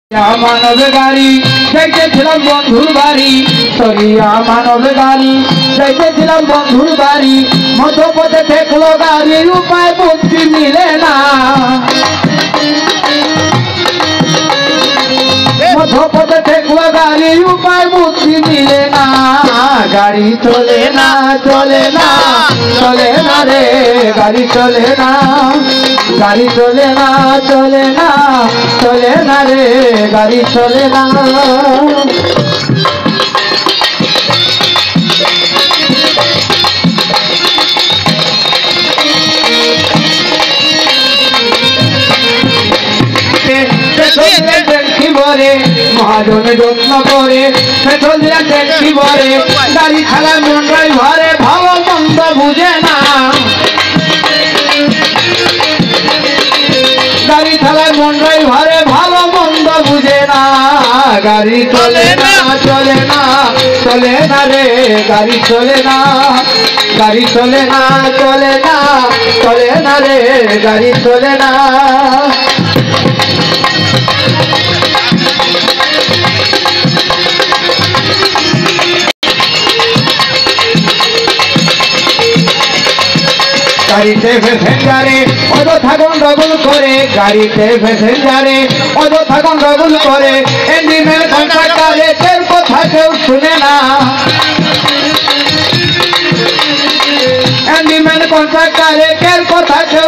মানব গাড়ি যাইতেছিলাম বন্ধুর বাড়ি, সরিয়া মানব গাড়ি যাইতেছিলাম বন্ধুর বাড়ি, মধ্যপথে ঠেকলো গাড়ির উপায় বুদ্ধি মিলে না, মধ্যপথে ঠেকলো গাড়ির উপায় বুদ্ধি মিলে না, গাড়ি চলে না চলে না চলে না রে, গাড়ি চলে না, গাড়ি চলে না চলে না চলে না রে, গাড়ি চলে না। মহাজনে যত্ন করে পেট্রোল দিলেন ট্যাক্সি ভরে, গাড়ি চালায় মন ড্রাইভারে ভালো মন্দ বুঝে না, গাড়ি চালায় মন ড্রাইভারে ভালো মন্দ বুঝে না, গাড়ি চলে না চলে না চলে না রে, গাড়ি চলে না, গাড়ি চলে না চলে না চলে না রে, গাড়ি চলে না। গাড়িতে প্যাসেঞ্জারে অযথা গন্ডগোল করে, গাড়িতে প্যাসেঞ্জারে অযথা গন্ডগোল করে, এন্ডিমের কন্ট্রাক্টরে কেউ কথা কেউ শুনে না, এন্ডিমের কন্ট্রাক্টরে কেউ কথা কেউ